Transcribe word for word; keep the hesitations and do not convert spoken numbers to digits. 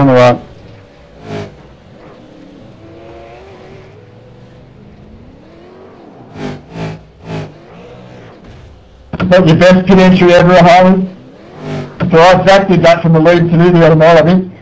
on the right. Not your best pit entry ever, Harley? So I exactly did that from the lead to do the other mile, I think.